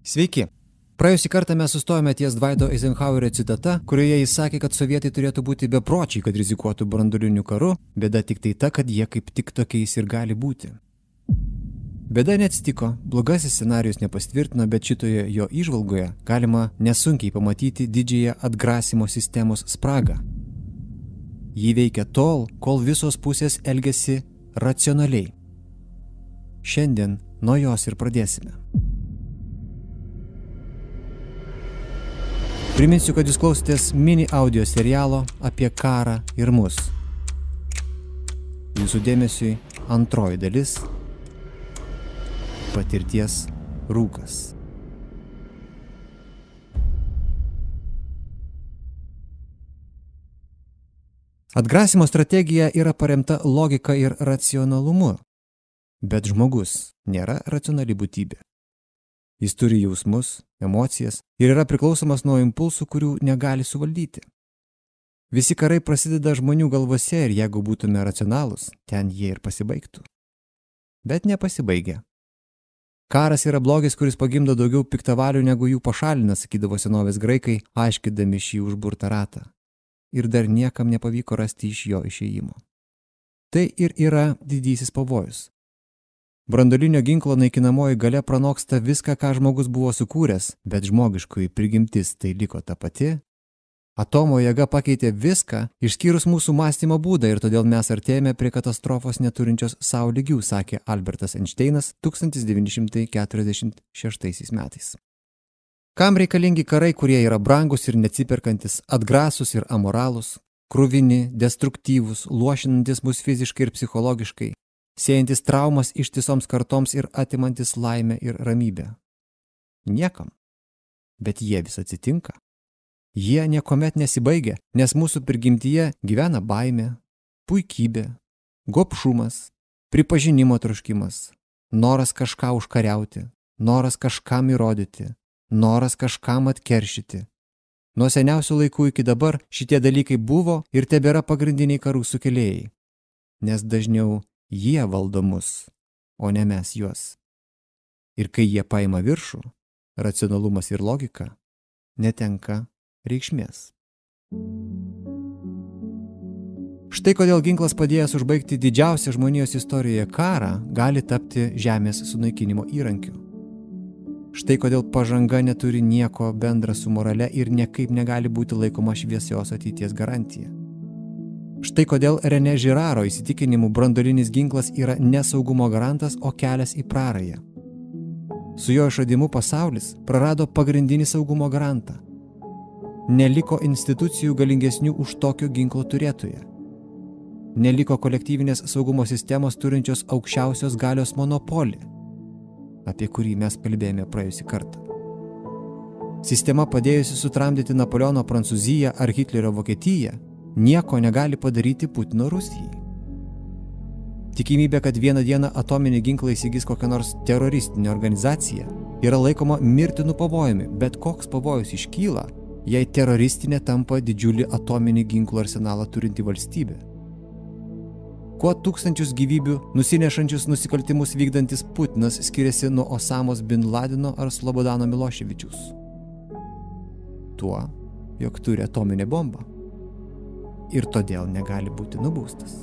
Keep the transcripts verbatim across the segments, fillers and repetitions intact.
Sveiki. Praėjusį kartą mes sustojome ties Dwighto Eisenhowerio citata, kurioje jis sakė, kad sovietai turėtų būti bepročiai, kad rizikuotų branduoliniu karu, bėda tik tai ta, kad jie kaip tik tokiais ir gali būti. Bėda neatsitiko, blogasis scenarijus nepastvirtino, bet šitoje jo įžvalgoje galima nesunkiai pamatyti didžiąją atgrasimo sistemos spragą. Ji veikia tol, kol visos pusės elgiasi racionaliai. Šiandien nuo jos ir pradėsime. Priminsiu, kad jūs klausotės mini audio serialo apie karą ir mus. Jūsų dėmesiui antroji dalis – patirties rūkas. Atgrasimo strategija yra paremta logika ir racionalumu, bet žmogus nėra racionali būtybė. Jis turi jausmus, emocijas ir yra priklausomas nuo impulsų, kurių negali suvaldyti. Visi karai prasideda žmonių galvose ir jeigu būtume racionalūs, ten jie ir pasibaigtų. Bet nepasibaigia. Karas yra blogis, kuris pagimdo daugiau piktavalių negu jų pašalina, sakydavo senovės graikai, aiškindami šį užburtą ratą. Ir dar niekam nepavyko rasti iš jo išėjimo. Tai ir yra didysis pavojus. Branduolinio ginklo naikinamoji galia pranoksta viską, ką žmogus buvo sukūręs, bet žmogiškoji prigimtis tai liko ta pati. Atomo jėga pakeitė viską, išskyrus mūsų mąstymo būdą ir todėl mes artėjame prie katastrofos neturinčios sau lygių, sakė Albertas Einšteinas tūkstantis devyni šimtai keturiasdešimt šeštaisiais metais. Kam reikalingi karai, kurie yra brangus ir neatsiperkantis, atgrasus ir amoralūs, kruvini, destruktyvūs, luošinantis mus fiziškai ir psichologiškai, siejantis traumas ištisoms kartoms ir atimantis laimę ir ramybę? Niekam. Bet jie vis atsitinka. Jie niekuomet nesibaigia, nes mūsų prigimtyje gyvena baimė, puikybė, gobšumas, pripažinimo troškimas, noras kažką užkariauti, noras kažkam įrodyti, noras kažkam atkeršyti. Nuo seniausių laikų iki dabar šitie dalykai buvo ir tebėra pagrindiniai karų sukėlėjai, nes dažniau jie valdo mus, o ne mes juos. Ir kai jie paima viršų, racionalumas ir logika netenka reikšmės. Štai kodėl ginklas padėjęs užbaigti didžiausią žmonijos istorijoje karą gali tapti žemės sunaikinimo įrankiu. Štai kodėl pažanga neturi nieko bendra su morale ir niekaip negali būti laikoma šviesios ateities garantija. Štai kodėl René Giraro įsitikinimu branduolinis ginklas yra nesaugumo garantas, o kelias į prarają. Su jo išradimu pasaulis prarado pagrindinį saugumo garantą. Neliko institucijų galingesnių už tokio ginklo turėtoją. Neliko kolektyvinės saugumo sistemos turinčios aukščiausios galios monopolį, apie kurį mes kalbėjome praėjusį kartą. Sistema padėjusi sutramdyti Napoleono Prancūziją ar Hitlerio Vokietiją nieko negali padaryti Putino Rusijai. Tikimybė, kad vieną dieną atominį ginklą įsigys kokią nors teroristinę organizaciją, yra laikoma mirtinu pavojumi, bet koks pavojus iškyla, jei teroristinė tampa didžiulį atominį ginklų arsenalą turinti valstybė. Kuo tūkstančius gyvybių nusinešančius nusikaltimus vykdantis Putinas skiriasi nuo Osamos bin Ladeno ar Slobodano Miloševičiaus? Tuo, jog turi atominę bombą. Ir todėl negali būti nubaustas.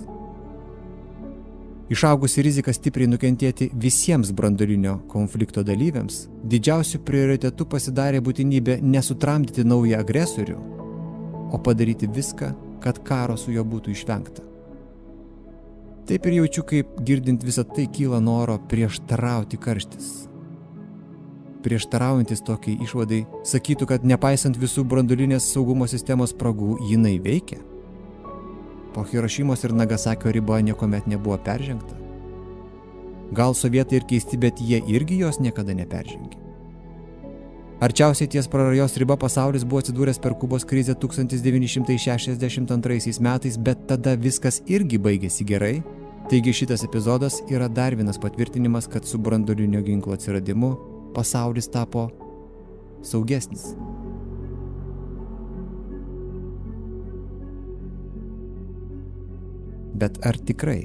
Išaugusi rizika stipriai nukentėti visiems branduolinio konflikto dalyviams, didžiausiu prioritetu pasidarė būtinybė nesutramdyti naują agresorių, o padaryti viską, kad karo su juo būtų išvengta. Taip ir jaučiu, kaip girdint visą tai kyla noro prieštarauti karštis. Prieštaraujantis tokiai išvadai sakytų, kad nepaisant visų branduolinės saugumo sistemos spragų, jinai veikia. Po Hirošimos ir Nagasakio riba niekuomet nebuvo peržengta. Gal sovietai ir keisti, bet jie irgi jos niekada neperžengė. Arčiausiai ties prarajos riba pasaulis buvo atsidūręs per Kubos krizę tūkstantis devyni šimtai šešiasdešimt antraisiais metais, bet tada viskas irgi baigėsi gerai. Taigi šitas epizodas yra dar vienas patvirtinimas, kad su branduolinio ginklo atsiradimu pasaulis tapo saugesnis. Bet ar tikrai?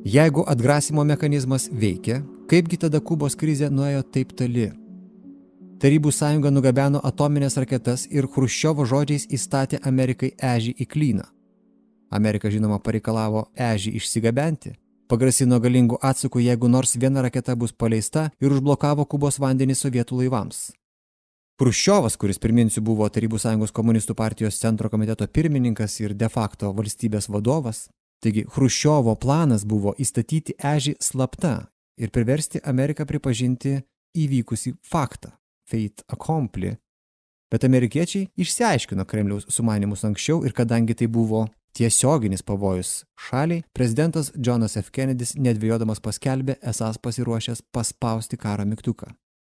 Jeigu atgrasimo mechanizmas veikia, kaipgi tada Kubos krizė nuėjo taip toli? Tarybų sąjunga nugabeno atominės raketas ir Chruščiovo žodžiais įstatė Amerikai ežį į klyną. Amerika žinoma pareikalavo ežį išsigabenti, pagrasino galingų atsakų, jeigu nors viena raketa bus paleista ir užblokavo Kubos vandenį sovietų laivams. Chruščiovas, kuris priminsiu buvo Tarybų sąjungos komunistų partijos centro komiteto pirmininkas ir de facto valstybės vadovas, taigi Chruščiovo planas buvo įstatyti ežį slapta ir priversti Ameriką pripažinti įvykusį faktą, fait accompli. Bet amerikiečiai išsiaiškino Kremliaus sumanymus anksčiau ir kadangi tai buvo tiesioginis pavojus šaliai, prezidentas Johnas F. Kennedys nedvėjodamas paskelbė esąs pasiruošęs paspausti karo mygtuką.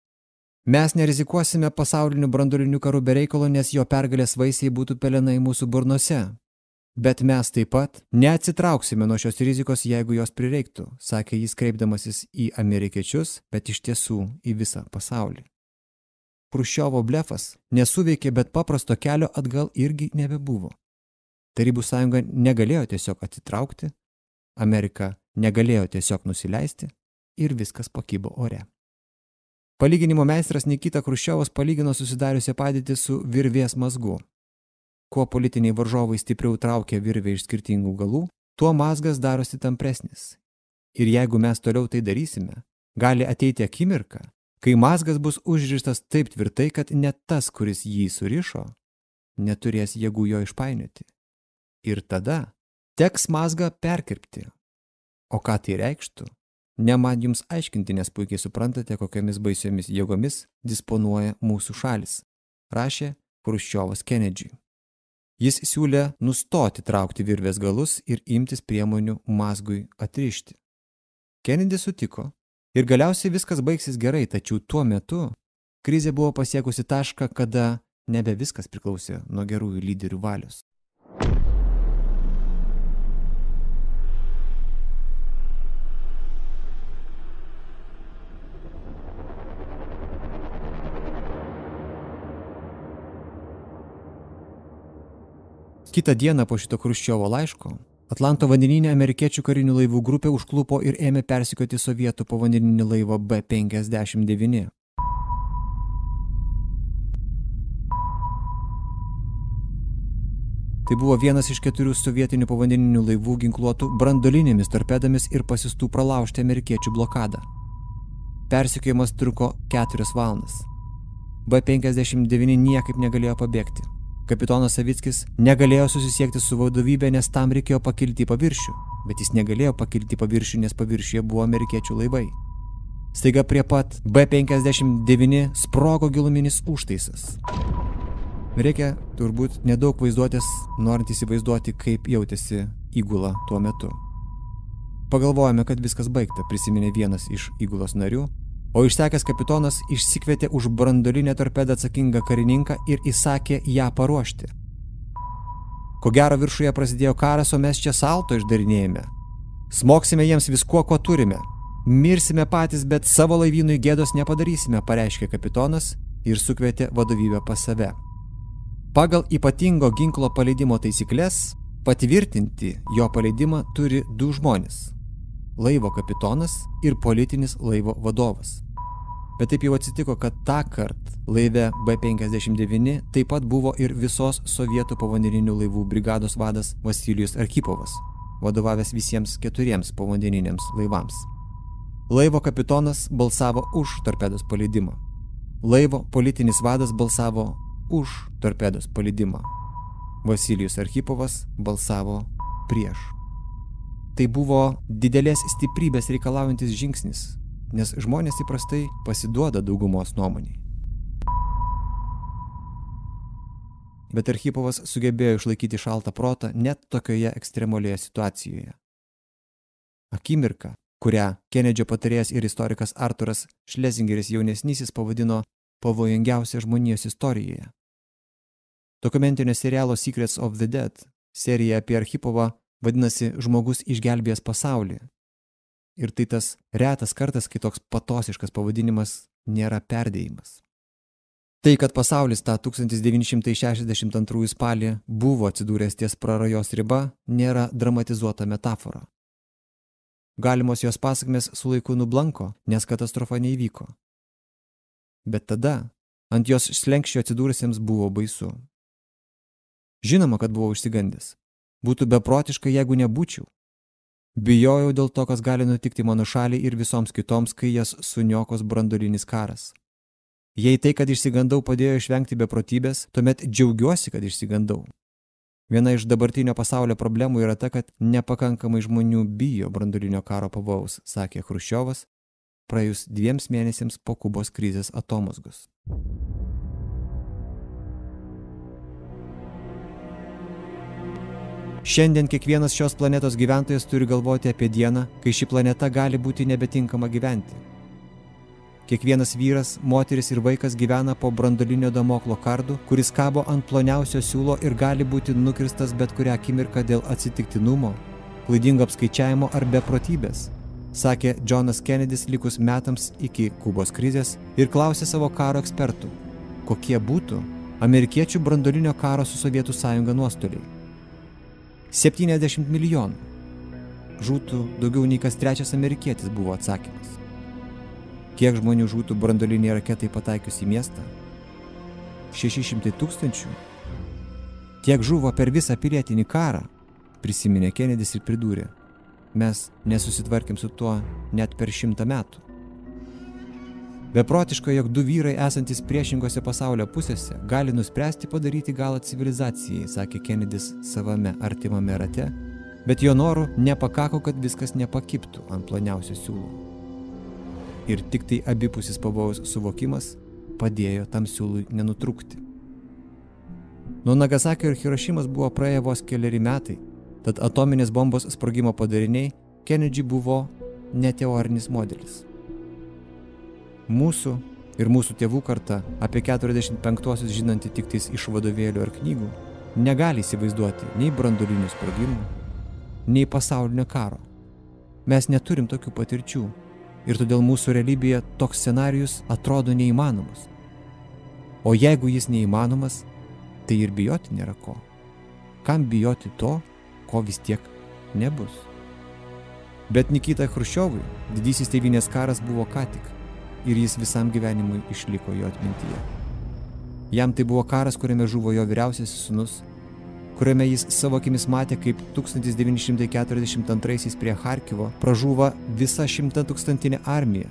Mes nerizikuosime pasauliniu branduoliniu karu be reikalo, nes jo pergalės vaisiai būtų pelenai mūsų burnose. Bet mes taip pat neatsitrauksime nuo šios rizikos, jeigu jos prireiktų, sakė jis kreipdamasis į amerikiečius, bet iš tiesų į visą pasaulį. Chruščiovo blefas nesuveikė, bet paprasto kelio atgal irgi nebebuvo. Tarybų sąjunga negalėjo tiesiog atsitraukti, Amerika negalėjo tiesiog nusileisti ir viskas pakibo ore. Palyginimo meistras Nikita Chruščiovas palygino susidariusią padėtį su virvės mazgu. Kuo politiniai varžovai stipriau traukia virvę iš skirtingų galų, tuo mazgas darosi tampresnis. Ir jeigu mes toliau tai darysime, gali ateiti akimirka, kai mazgas bus užrištas taip tvirtai, kad net tas, kuris jį surišo, neturės jėgų jo išpainioti. Ir tada teks mazgą perkirpti. O ką tai reikštų? Ne man jums aiškinti, nes puikiai suprantate, kokiamis baisiomis jėgomis disponuoja mūsų šalis, rašė Chruščiovas Kenedžiui. Jis siūlė nustoti traukti virvės galus ir imtis priemonių mazgui atrišti. Kenedis sutiko ir galiausiai viskas baigsis gerai, tačiau tuo metu krizė buvo pasiekusi tašką, kada nebe viskas priklausė nuo gerųjų lyderių valios. Kitą dieną po šito Chruščiovo laiško Atlanto vandenyne amerikiečių karinių laivų grupė užklupo ir ėmė persekioti sovietų povandeninį laivą B penkiasdešimt devyni. Tai buvo vienas iš keturių sovietinių povandeninių laivų ginkluotų branduolinėmis torpedomis ir pasistų pralaužti amerikiečių blokadą. Persekiojimas truko keturias valandas. B penkiasdešimt devyni niekaip negalėjo pabėgti. Kapitonas Savickis negalėjo susisiekti su vadovybė, nes tam reikėjo pakilti į paviršių, bet jis negalėjo pakilti į paviršių, nes paviršiuje buvo amerikiečių laivai. Staiga prie pat B penkiasdešimt devyni sprogo giluminis užtaisas. Reikia turbūt nedaug vaizduotės, norint įsivaizduoti, kaip jautėsi įgula tuo metu. Pagalvojame, kad viskas baigta, prisiminė vienas iš įgulos narių, o išsekęs kapitonas išsikvietė už branduolinę torpedą atsakingą karininką ir įsakė ją paruošti. Ko gero viršuje prasidėjo karas, o mes čia salto išdarinėjame. Smoksime jiems viskuo, ko turime. Mirsime patys, bet savo laivynui gėdos nepadarysime, pareiškė kapitonas ir sukvietė vadovybę pas save. Pagal ypatingo ginklo paleidimo taisyklės patvirtinti jo paleidimą turi du žmonės. Laivo kapitonas ir politinis laivo vadovas. Bet taip jau atsitiko, kad tą kartą laive B penkiasdešimt devyni taip pat buvo ir visos sovietų povandeninių laivų brigados vadas Vasilijus Archipovas, vadovavęs visiems keturiems povandeniniams laivams. Laivo kapitonas balsavo už torpedos paleidimą. Laivo politinis vadas balsavo už torpedos paleidimą. Vasilijus Archipovas balsavo prieš. Tai buvo didelės stiprybės reikalaujantis žingsnis, nes žmonės įprastai pasiduoda daugumos nuomoniai. Bet Archipovas sugebėjo išlaikyti šaltą protą net tokioje ekstremalioje situacijoje. Akimirka, kurią Kenedžio patarėjas ir istorikas Arturas Šlesingeris jaunesnysis pavadino pavojingiausia žmonijos istorijoje. Dokumentinio serialo Secrets of the Dead serija apie Archipovą vadinasi Žmogus išgelbėjęs pasaulį. Ir tai tas retas kartas, kai toks patosiškas pavadinimas nėra perdėjimas. Tai, kad pasaulis tą tūkstantis devyni šimtai šešiasdešimt antrųjų spalį buvo atsidūręs ties prarajos riba, nėra dramatizuota metafora. galimos jos pasakmės su laiku nublanko, nes katastrofa neįvyko. Bet tada ant jos slenkščio atsidūrusiems buvo baisu. Žinoma, kad buvau išsigandęs. Būtų beprotiška, jeigu nebūčiau. Bijojau dėl to, kas gali nutikti mano šaliai ir visoms kitoms, kai jas suniokos branduolinis karas. Jei tai, kad išsigandau, padėjo išvengti beprotybės, tuomet džiaugiuosi, kad išsigandau. Viena iš dabartinio pasaulio problemų yra ta, kad nepakankamai žmonių bijo branduolinio karo pavojaus, sakė Chruščiovas, praėjus dviems mėnesiams po Kubos krizės atomazgos. Šiandien kiekvienas šios planetos gyventojas turi galvoti apie dieną, kai ši planeta gali būti nebetinkama gyventi. Kiekvienas vyras, moteris ir vaikas gyvena po branduolinio damoklo kardu, kuris kabo ant ploniausio siūlo ir gali būti nukirstas bet kurią akimirką dėl atsitiktinumo, klaidingo apskaičiavimo ar beprotybės, sakė Johnas Kennedys likus metams iki Kubos krizės ir klausė savo karo ekspertų, kokie būtų amerikiečių branduolinio karo su Sovietų sąjunga nuostoliai. septyniasdešimt milijonų. Žūtų daugiau nei kas trečias amerikietis, buvo atsakymas. Kiek žmonių žūtų branduoliniai raketai pataikius į miestą? šeši šimtai tūkstančių. Tiek žuvo per visą pilietinį karą, prisiminė Kennedys ir pridūrė. Mes nesusitvarkėm su tuo net per šimtą metų. Beprotiška, jog du vyrai esantis priešingose pasaulio pusėse gali nuspręsti padaryti galą civilizacijai, sakė Kennedys savame artimame rate, bet jo norų nepakako, kad viskas nepakiptų ant ploniausio siūlo. Ir tik tai abipusis pavojaus suvokimas padėjo tam siūlui nenutrūkti. Nuo Nagasakio ir Hirošimos buvo praėję vos keleri metai, tad atominės bombos sprogimo padariniai Kennedy buvo neteorinis modelis. Mūsų ir mūsų tėvų karta, apie keturiasdešimt penktuosius žinanti tik tais iš vadovėlių ar knygų, negali įsivaizduoti nei branduolinių sprogimų, nei pasaulinio karo. Mes neturim tokių patirčių ir todėl mūsų realybėje toks scenarijus atrodo neįmanomas. O jeigu jis neįmanomas, tai ir bijoti nėra ko. Kam bijoti to, ko vis tiek nebus? Bet Nikitai Chruščiovui didysis tėvynės karas buvo ką tik. Ir jis visam gyvenimui išliko jo atmintyje. Jam tai buvo karas, kuriame žuvo jo vyriausiasis sūnus, kuriame jis savo akimis matė, kaip tūkstantis devyni šimtai keturiasdešimt antraisiais prie Charkivo pražuvo visa šimtatūkstantinė armija.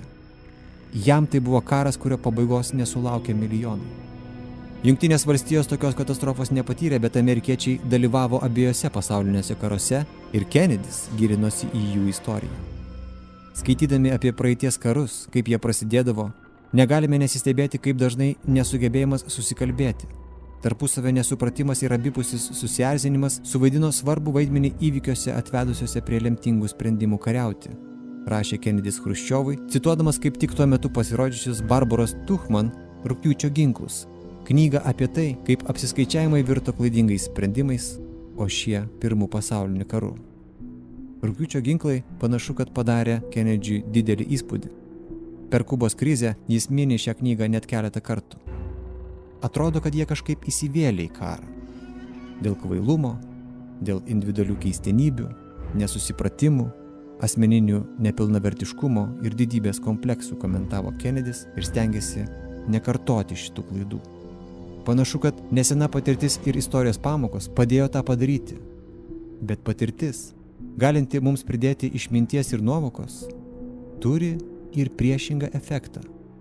Jam tai buvo karas, kurio pabaigos nesulaukė milijonai. Jungtinės valstijos tokios katastrofos nepatyrė, bet amerikiečiai dalyvavo abiejose pasaulinėse karuose ir Kennedys gilinosi į jų istoriją. Skaitydami apie praeities karus, kaip jie prasidėdavo, negalime nesistebėti, kaip dažnai nesugebėjimas susikalbėti. Tarpusavio nesupratimas ir abipusis susierzinimas suvaidino svarbų vaidmenį įvykiuose atvedusiuose prie lemtingų sprendimų kariauti, rašė Kennedys Chruščiovui, cituodamas kaip tik tuo metu pasirodžiusius Barbaros Tuchman Rugpjūčio ginklus, knygą apie tai, kaip apsiskaičiavimai virto klaidingais sprendimais, o šie pirmų pasaulinių karų. Rugpjūčio ginklai panašu, kad padarė Kennedy'ui didelį įspūdį. Per Kubos krizę jis mini šią knygą net keletą kartų. Atrodo, kad jie kažkaip įsivėlė į karą. Dėl kvailumo, dėl individualių keistenybių, nesusipratimų, asmeninių nepilnavertiškumo ir didybės kompleksų, komentavo Kennedys ir stengėsi nekartoti šitų klaidų. Panašu, kad nesena patirtis ir istorijos pamokos padėjo tą padaryti. Bet patirtis, galinti mums pridėti išminties ir nuovokos, turi ir priešingą efektą.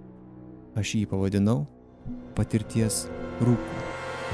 Aš jį pavadinau patirties rūku.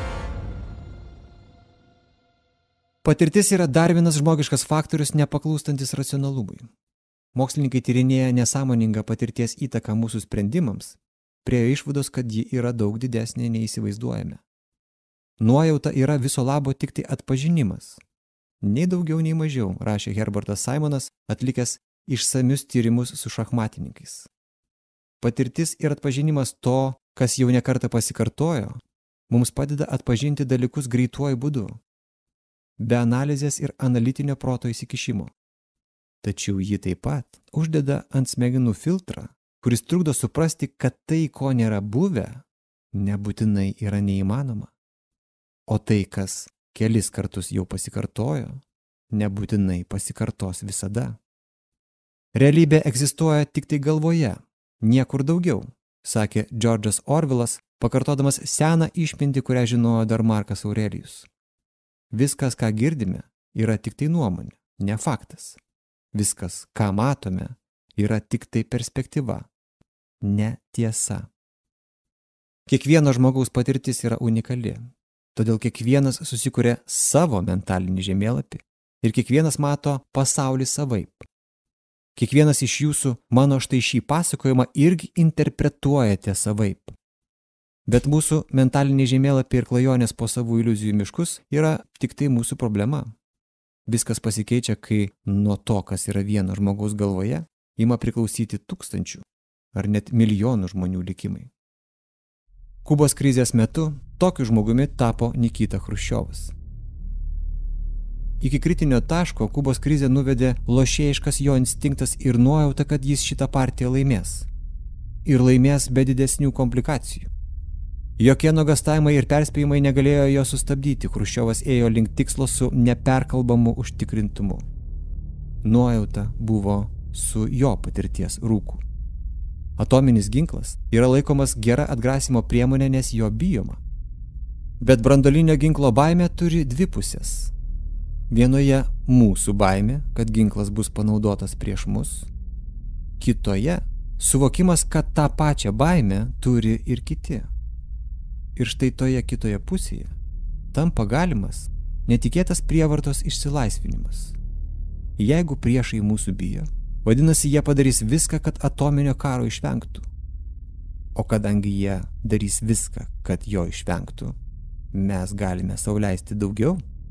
Patirtis yra dar vienas žmogiškas faktorius nepaklūstantis racionalumui. Mokslininkai tyrinėja nesąmoningą patirties įtaką mūsų sprendimams, priėjo išvados, kad ji yra daug didesnė nei įsivaizduojame. Nuojauta yra viso labo tik tai atpažinimas. Nei daugiau, nei mažiau, rašė Herbertas Simonas, atlikęs išsamius tyrimus su šachmatininkais. Patirtis ir atpažinimas to, kas jau nekartą pasikartojo, mums padeda atpažinti dalykus greituoju būdu, be analizės ir analitinio proto įsikišimo. Tačiau ji taip pat uždeda ant smegenų filtrą, kuris trukdo suprasti, kad tai, ko nėra buvę, nebūtinai yra neįmanoma. O tai, kas kelis kartus jau pasikartojo, nebūtinai pasikartos visada. Realybė egzistuoja tik tai galvoje, niekur daugiau, sakė Džordžas Orvelas, pakartodamas seną išmintį, kurią žinojo dar Markas Aurelijus. Viskas, ką girdime, yra tik tai nuomonė, ne faktas. Viskas, ką matome, yra tik tai perspektyva, ne tiesa. Kiekvieno žmogaus patirtis yra unikali, todėl kiekvienas susikuria savo mentalinį žemėlapį ir kiekvienas mato pasaulį savaip. Kiekvienas iš jūsų mano štai šį pasakojimą irgi interpretuojate savaip. Bet mūsų mentaliniai žemėlapiai ir klajonės po savų iliuzijų miškus yra tik tai mūsų problema. Viskas pasikeičia, kai nuo to, kas yra vieno žmogaus galvoje, ima priklausyti tūkstančių ar net milijonų žmonių likimai. Kubos krizės metu tokiu žmogumi tapo Nikita Chruščiovas. Iki kritinio taško Kubos krizę nuvedė lošėjiškas jo instinktas ir nuojauta, kad jis šitą partiją laimės. Ir laimės be didesnių komplikacijų. Jokie nuogąstavimai ir perspėjimai negalėjo jo sustabdyti, Chruščiovas ėjo link tikslo su neperkalbamu užtikrintumu. Nuojauta buvo su jo patirties rūku. Atominis ginklas yra laikomas gera atgrasimo priemonė, nes jo bijoma. Bet branduolinio ginklo baimė turi dvi pusės. Vienoje mūsų baimė, kad ginklas bus panaudotas prieš mus. Kitoje suvokimas, kad tą pačią baimę turi ir kiti. Ir štai toje kitoje pusėje tampa galimas netikėtas prievartos išsilaisvinimas. Jeigu priešai mūsų bijo, vadinasi, jie padarys viską, kad atominio karo išvengtų. O kadangi jie darys viską, kad jo išvengtų, mes galime sau leisti daugiau.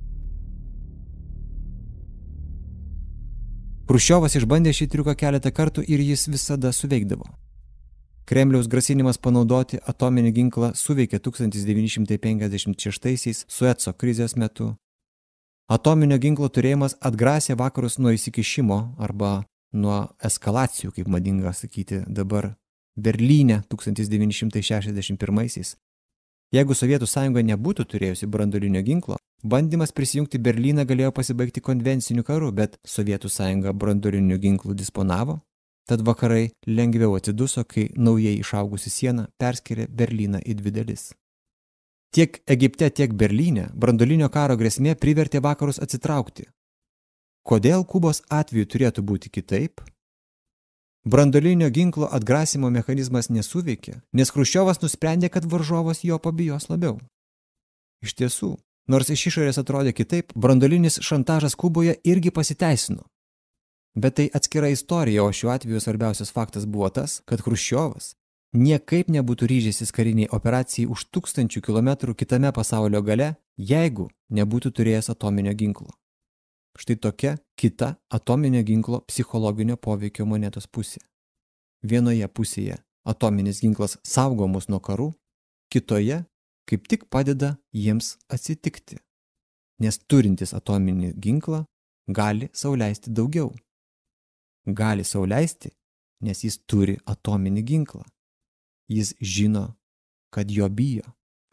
Chruščiovas išbandė šį triuką keletą kartų ir jis visada suveikdavo. Kremliaus grasinimas panaudoti atominį ginklą suveikė tūkstantis devyni šimtai penkiasdešimt šeštaisiais Sueco krizės metu. Atominio ginklo turėjimas atgrasė vakarus nuo įsikišimo arba nuo eskalacijų, kaip madinga sakyti dabar, Berlyne tūkstantis devyni šimtai šešiasdešimt pirmaisiais. Jeigu Sovietų sąjunga nebūtų turėjusi branduolinio ginklo, bandymas prisijungti Berlyną galėjo pasibaigti konvenciniu karu, bet Sovietų sąjunga branduoliniu ginklu disponavo, tad vakarai lengviau atsiduso, kai naujai išaugusi siena perskyrė Berlyną į dvi dalis. Tiek Egipte, tiek Berlyne branduolinio karo grėsmė privertė vakarus atsitraukti. Kodėl Kubos atveju turėtų būti kitaip? Branduolinio ginklo atgrasimo mechanizmas nesuveikė, nes Chruščiovas nusprendė, kad varžovas jo pabijos labiau. Iš tiesų, nors iš išorės atrodė kitaip, branduolinis šantažas Kuboje irgi pasiteisino. Bet tai atskira istorija, o šiuo atveju svarbiausias faktas buvo tas, kad Chruščiovas niekaip nebūtų ryžęsis kariniai operacijai už tūkstančių kilometrų kitame pasaulio gale, jeigu nebūtų turėjęs atominio ginklo. Štai tokia kita atominio ginklo psichologinio poveikio monetos pusė. Vienoje pusėje atominis ginklas saugo mus nuo karų, kitoje kaip tik padeda jiems atsitikti. Nes turintis atominį ginklą gali sau leisti daugiau. Gali sau leisti, nes jis turi atominį ginklą. Jis žino, kad jo bijo.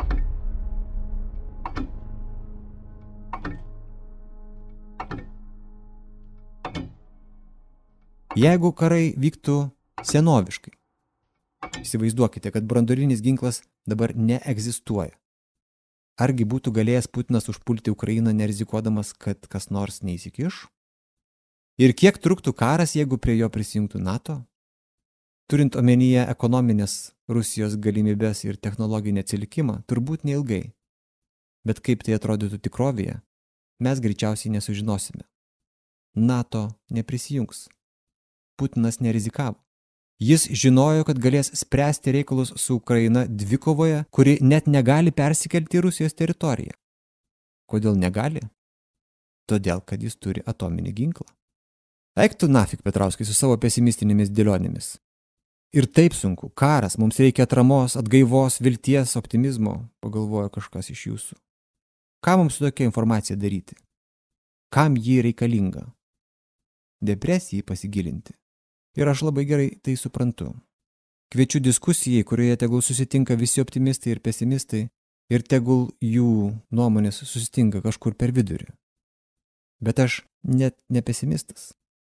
Jeigu karai vyktų senoviškai, įsivaizduokite, kad branduolinis ginklas dabar neegzistuoja. Argi būtų galėjęs Putinas užpulti Ukrainą nerizikuodamas, kad kas nors neįsikiš? Ir kiek truktų karas, jeigu prie jo prisijungtų NATO? Turint omenyje ekonominės Rusijos galimybės ir technologinį atsilikimą, turbūt neilgai. Bet kaip tai atrodytų tikrovėje, mes greičiausiai nesužinosime. NATO neprisijungs. Putinas nerizikavo. Jis žinojo, kad galės spręsti reikalus su Ukraina dvikovoje, kuri net negali persikelti į Rusijos teritoriją. Kodėl negali? Todėl, kad jis turi atominį ginklą. Eik tu nafik, Petrauskai, su savo pesimistinėmis dėlionėmis. Ir taip sunku. Karas, mums reikia atramos, atgaivos, vilties, optimizmo, pagalvojo kažkas iš jūsų. Ką mums su tokia informacija daryti? Kam ji reikalinga? Depresijai pasigilinti. Ir aš labai gerai tai suprantu. Kviečiu diskusijai, kurioje tegul susitinka visi optimistai ir pesimistai, ir tegul jų nuomonės susitinka kažkur per vidurį. Bet aš net ne pesimistas.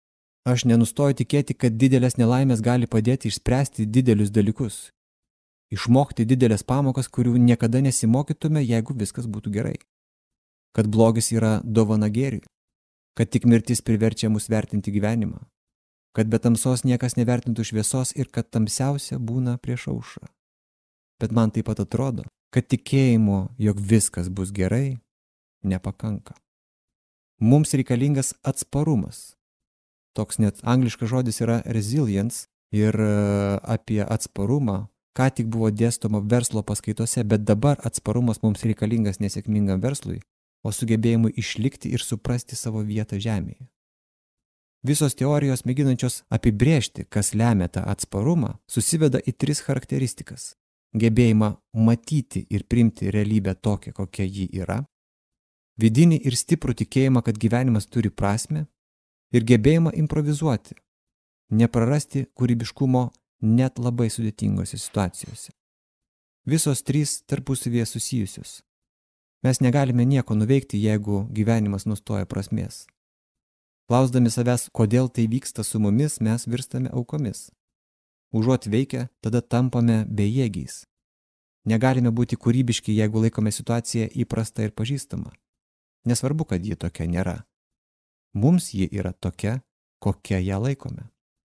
Aš nenustoju tikėti, kad didelės nelaimės gali padėti išspręsti didelius dalykus. Išmokti didelės pamokas, kurių niekada nesimokytume, jeigu viskas būtų gerai. Kad blogis yra dovana gėriui. Kad tik mirtis priverčia mus vertinti gyvenimą. Kad be tamsos niekas nevertintų šviesos ir kad tamsiausia būna prieš aušrą. Bet man taip pat atrodo, kad tikėjimo, jog viskas bus gerai, nepakanka. Mums reikalingas atsparumas. Toks net angliškas žodis yra resilience ir apie atsparumą ką tik buvo dėstoma verslo paskaitose, bet dabar atsparumas mums reikalingas nesėkmingam verslui, o sugebėjimui išlikti ir suprasti savo vietą žemėje. Visos teorijos mėginančios apibrėžti, kas lemia tą atsparumą, susiveda į tris charakteristikas. Gebėjimą matyti ir priimti realybę tokią, kokia ji yra, vidinį ir stiprų tikėjimą, kad gyvenimas turi prasmę, ir gebėjimą improvizuoti, neprarasti kūrybiškumo net labai sudėtingose situacijose. Visos trys tarpusavyje susijusios. Mes negalime nieko nuveikti, jeigu gyvenimas nustoja prasmės. Klausdami savęs, kodėl tai vyksta su mumis, mes virstame aukomis. Užuot veikę, tada tampame bejėgiais. Negalime būti kūrybiški, jeigu laikome situaciją įprasta ir pažįstama. Nesvarbu, kad ji tokia nėra. Mums ji yra tokia, kokia ją laikome.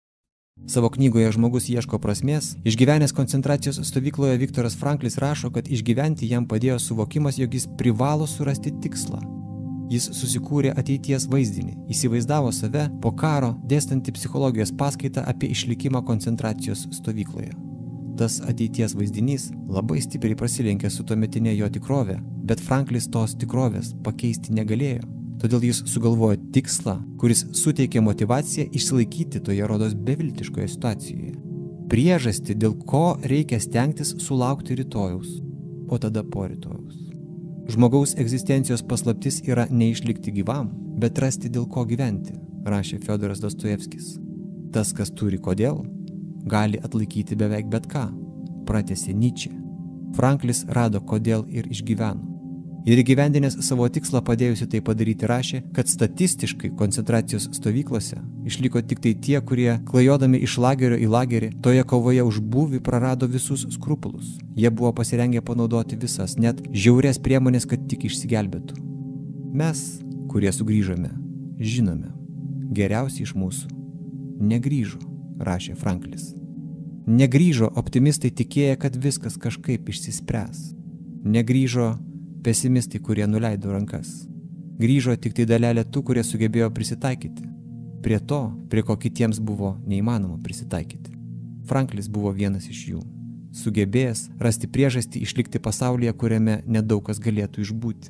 Savo knygoje Žmogus ieško prasmės, išgyvenęs koncentracijos stovykloje Viktoras Franklis rašo, kad išgyventi jam padėjo suvokimas, jog jis privalo surasti tikslą. Jis susikūrė ateities vaizdinį, įsivaizdavo save po karo dėstantį psichologijos paskaitą apie išlikimą koncentracijos stovykloje. Tas ateities vaizdinys labai stipriai prasilenkė su tuometinė jo tikrovė, bet Franklis tos tikrovės pakeisti negalėjo. Todėl jis sugalvojo tikslą, kuris suteikė motyvaciją išsilaikyti toje rodos beviltiškoje situacijoje. Priežastį, dėl ko reikia stengtis sulaukti rytojaus, o tada po rytojaus. Žmogaus egzistencijos paslaptis yra neišlikti gyvam, bet rasti dėl ko gyventi, rašė Fiodoras Dostojevskis. Tas, kas turi kodėl, gali atlaikyti beveik bet ką, pratęsė Nyčė. Franklis rado kodėl ir išgyveno. Ir įgyvendinęs savo tikslą padėjusi tai padaryti rašė, kad statistiškai koncentracijos stovyklose išliko tik tai tie, kurie, klajodami iš lagerio į lagerį, toje kovoje už būvį prarado visus skrupulus. Jie buvo pasirengę panaudoti visas, net žiaurias priemonės, kad tik išsigelbėtų. Mes, kurie sugrįžome, žinome, geriausiai iš mūsų negrįžo, rašė Franklis. Negrįžo optimistai tikėję, kad viskas kažkaip išsispręs. Negrįžo pesimistai, kurie nuleido rankas. Grįžo tik tai dalelė tų, kurie sugebėjo prisitaikyti. Prie to, prie ko kitiems buvo neįmanoma prisitaikyti. Franklis buvo vienas iš jų. Sugebėjęs rasti priežastį išlikti pasaulyje, kuriame nedaug kas galėtų išbūti.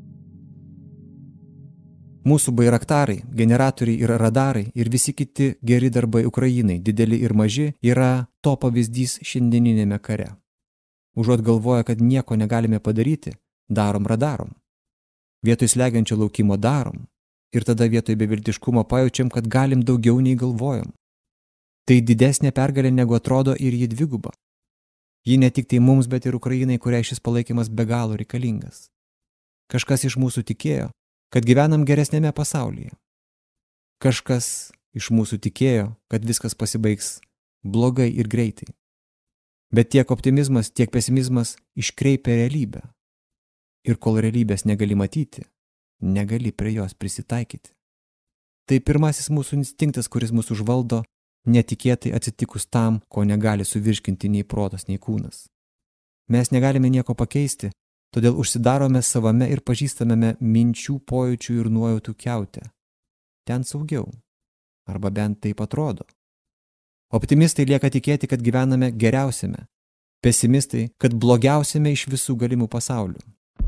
Mūsų bairaktarai, generatoriai ir radarai ir visi kiti geri darbai Ukrainai, dideli ir maži, yra to pavyzdys šiandieninėme kare. Užuot galvoja, kad nieko negalime padaryti, darom radarom. Vietoj slegiančio laukimo darom. Ir tada vietoj beviltiškumo pajaučiam, kad galim daugiau nei galvojam. Tai didesnė pergalė negu atrodo ir ji dviguba. Ji ne tik tai mums, bet ir Ukrainai, kuriai šis palaikymas be galo reikalingas. Kažkas iš mūsų tikėjo, kad gyvenam geresnėme pasaulyje. Kažkas iš mūsų tikėjo, kad viskas pasibaigs blogai ir greitai. Bet tiek optimizmas, tiek pesimizmas iškreipia realybę. Ir kol realybės negali matyti, negali prie jos prisitaikyti. Tai pirmasis mūsų instinktas, kuris mūsų užvaldo, netikėtai atsitikus tam, ko negali suvirškinti nei protas, nei kūnas. Mes negalime nieko pakeisti, todėl užsidarome savame ir pažįstamame minčių, pojūčių ir nuojautų kiaute. Ten saugiau. Arba bent taip atrodo. Optimistai lieka tikėti, kad gyvename geriausiame. Pesimistai, kad blogiausiame iš visų galimų pasaulių.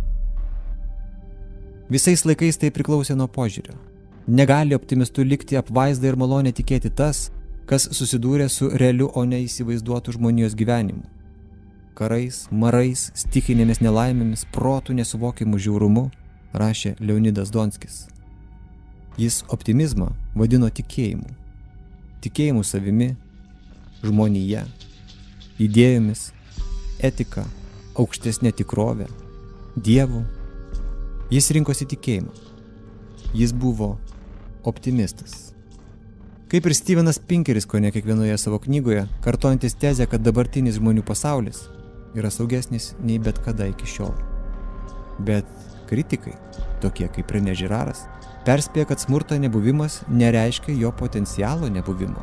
Visais laikais tai priklausė nuo požiūrio. Negali optimistų likti apvaizdą ir malonę tikėti tas, kas susidūrė su realiu, o ne įsivaizduotų žmonijos gyvenimu. Karais, marais, stichinėmis nelaimėmis, protų nesuvokimu žiaurumu, rašė Leonidas Donskis. Jis optimizmą vadino tikėjimu. Tikėjimu savimi, žmonija, idėjomis, etika, aukštesnė tikrovė, Dievu. Jis rinkosi tikėjimą. Jis buvo optimistas. Kaip ir Stevenas Pinkeris, ko ne kiekvienoje savo knygoje, kartojantis tezę, kad dabartinis žmonių pasaulis yra saugesnis nei bet kada iki šiol. Bet kritikai, tokie kaip René Giraras, perspėja, kad smurto nebuvimas nereiškia jo potencialo nebuvimo.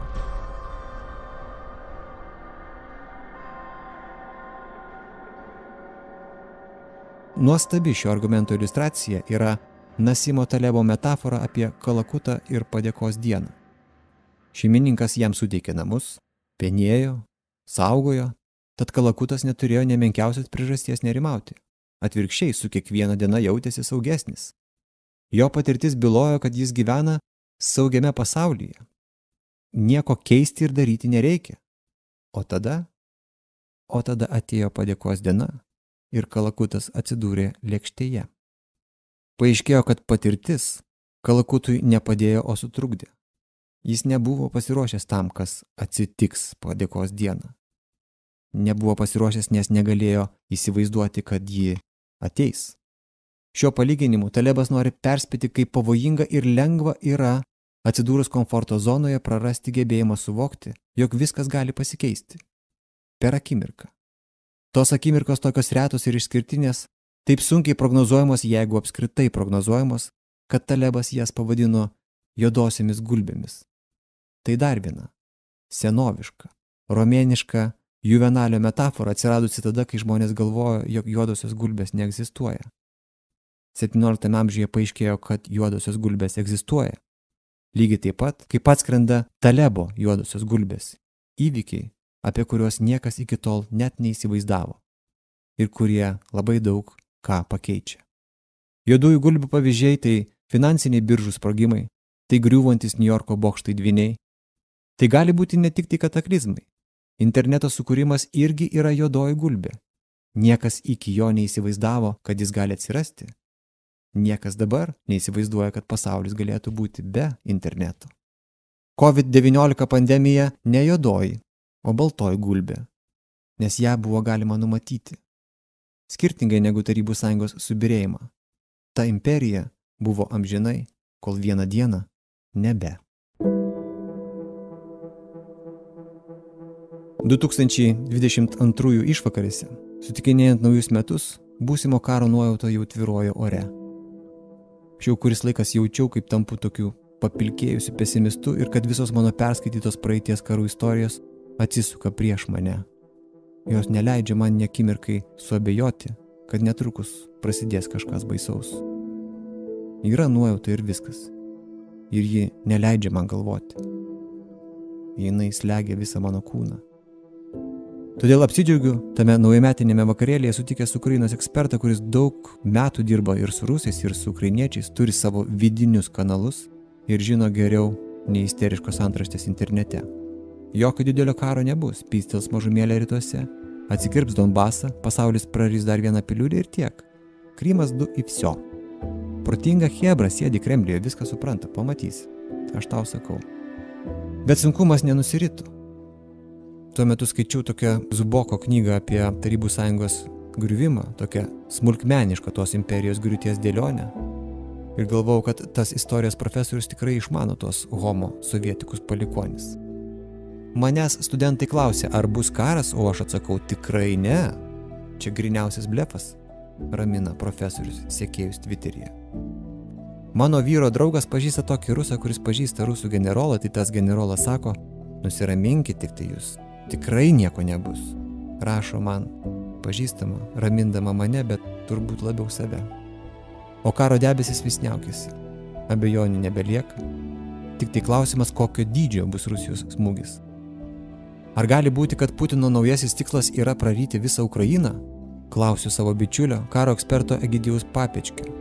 Nuostabi šio argumento iliustracija yra Nasimo Talebo metafora apie kalakutą ir padėkos dieną. Šeimininkas jam suteikė namus, penėjo, saugojo, tad kalakutas neturėjo nemenkiausios priežasties nerimauti. Atvirkščiai su kiekviena diena jautėsi saugesnis. Jo patirtis bylojo, kad jis gyvena saugiame pasaulyje. Nieko keisti ir daryti nereikia. O tada, o tada atėjo padėkos diena ir kalakutas atsidūrė lėkštėje. Paaiškėjo, kad patirtis kalakutui nepadėjo, o sutrukdė. Jis nebuvo pasiruošęs tam, kas atsitiks padėkos dieną. Nebuvo pasiruošęs, nes negalėjo įsivaizduoti, kad ji ateis. Šio palyginimu Talebas nori perspėti, kaip pavojinga ir lengva yra atsidūrus komforto zonoje prarasti gebėjimą suvokti, jog viskas gali pasikeisti. Per akimirką. Tos akimirkos tokios retos ir išskirtinės, taip sunkiai prognozuojamos, jeigu apskritai prognozuojamos, kad Talebas jas pavadino juodosiamis gulbėmis. Tai dar viena senoviška, romėniška Juvenalio metafora atsiradusi tada, kai žmonės galvojo, jog juodosios gulbės neegzistuoja. septynioliktame amžiuje paaiškėjo, kad juodosios gulbės egzistuoja. Lygiai taip pat, kaip atskrenda Talebo juodosios gulbės. Įvykiai, apie kuriuos niekas iki tol net neįsivaizdavo ir kurie labai daug ką pakeičia. Juodųjų gulbių pavyzdžiai tai finansiniai biržų sprogimai, tai griūvantis Niujorko bokštai dvyniai. Tai gali būti ne tik tai kataklizmai. Interneto sukūrimas irgi yra juodoji gulbė. Niekas iki jo neįsivaizdavo, kad jis gali atsirasti. Niekas dabar neįsivaizduoja, kad pasaulis galėtų būti be interneto. COVID devyniolika pandemija ne juodoji, o baltoji gulbė, nes ją buvo galima numatyti. Skirtingai negu Tarybų sąjungos subyrėjimą. Ta imperija buvo amžinai, kol vieną dieną nebe. du tūkstančiai dvidešimt antrųjų išvakarėse, sutikinėjant naujus metus, būsimo karo nuojauta jau tvyrojo ore. Šiau kuris laikas jaučiau, kaip tampu tokiu papilkėjusiu pesimistu ir kad visos mano perskaitytos praeities karų istorijos atsisuka prieš mane. Jos neleidžia man nekimirkai suabejoti, kad netrukus prasidės kažkas baisaus. Yra nuojauta ir viskas. Ir ji neleidžia man galvoti. Jinai slegia visą mano kūną. Todėl apsidžiaugiu tame naujametinėme vakarėlyje sutikęs Ukrainos ekspertą, kuris daug metų dirba ir su rusais, ir su ukrainiečiais, turi savo vidinius kanalus ir žino geriau nei isteriškos antraštės internete. Jokio didelio karo nebus, pystels mažumėlė rytuose, atsikirps Donbasą, pasaulis prarys dar vieną piliulį ir tiek. Krymas du į vsio. Protinga chebra sėdi Kremliuje, viską supranta, pamatys. Aš tau sakau. Bet sunkumas nenusirito. Tuo metu skaičiau tokią Zuboko knygą apie Tarybų sąjungos griuvimą, tokią smulkmenišką tos imperijos griūties dėlionę. Ir galvojau, kad tas istorijos profesorius tikrai išmano tos homo sovietikus palikonis. Manęs studentai klausė, ar bus karas, o aš atsakau, tikrai ne. Čia griniausias blefas, ramina profesorius sekėjus Twitteryje. Mano vyro draugas pažįsta tokį rusą, kuris pažįsta rusų generolą, tai tas generolas sako, nusiraminkit tik tai jūs. Tikrai nieko nebus. Rašo man, pažįstama, ramindama mane, bet turbūt labiau save. O karo debesis vis niaukėsi. Abejonių nebelieka. Tik tai klausimas, kokio dydžio bus Rusijos smūgis. Ar gali būti, kad Putino naujasis tikslas yra praryti visą Ukrainą? Klausiu savo bičiulio, karo eksperto Egidijaus Papečkio.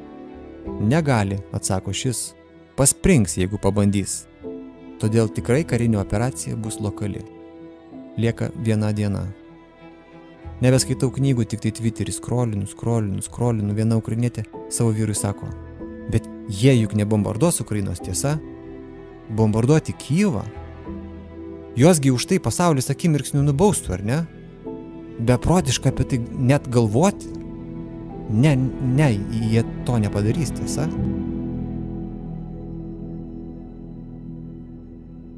Negali, atsako šis. Pasprings, jeigu pabandys. Todėl tikrai karinė operacija bus lokali. Lieka viena diena. Nebeskaitau knygų, tik tai Twitterį skrolinu, skrolinu, skrolinu. Viena ukrainietė savo vyrui sako, bet jie juk nebombarduos Ukrainos, tiesa? Bombarduoti Kijevą? Juosgi už tai pasaulis akimirksniu nubaustų, ar ne? Beprotiška apie tai net galvoti? Ne, ne, jie to nepadarys, tiesa?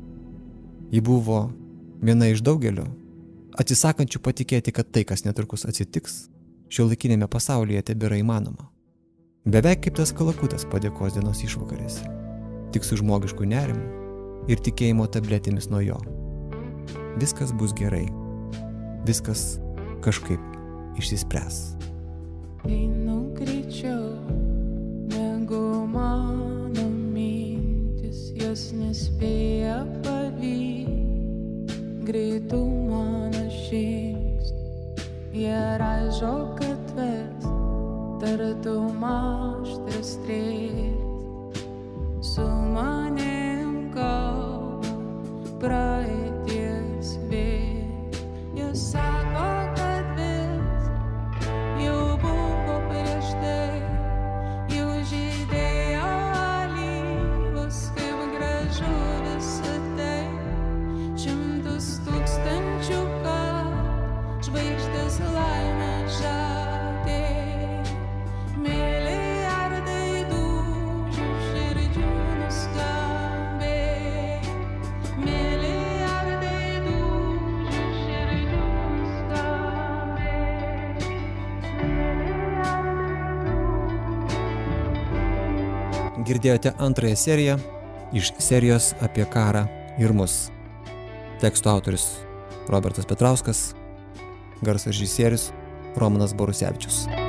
Ji buvo viena iš daugelio, atsisakančių patikėti, kad tai, kas netrukus atsitiks, šiuolaikinėme pasaulyje tebėra įmanoma. Beveik kaip tas Kalakutas padėkos dienos išvakarėse, tik su žmogišku nerimu ir tikėjimo tabletėmis nuo jo. Viskas bus gerai, viskas kažkaip išsispręs. Einu greičiau negu mano mintis, jos nespėja pavyti greitų mano žingsnių. Jie raižo gatves, tartum aštrios strėlės, su manim kalba praeities vėjas. Jos sako, kad vis jau buvo prieš tai, jau žydėjo alyvos, kaip gražu visa tai. Šimtus tūkstančių kartų žvaigždės laimę žadė. Milijardai dūžių širdžių nuskambė. Milijardai dūžių širdžių nuskambė. Girdėjote antrąją seriją iš serijos apie karą ir mus. Teksto autorius Robertas Petrauskas, garso režisierius Romanas Borusevičius.